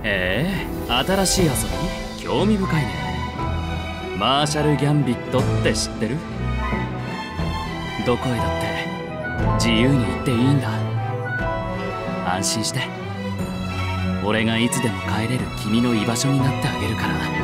新しい遊び興味深いね。マーシャル・ギャンビットって知ってる？どこへだって自由に行っていいんだ。安心して、俺がいつでも帰れる君の居場所になってあげるから。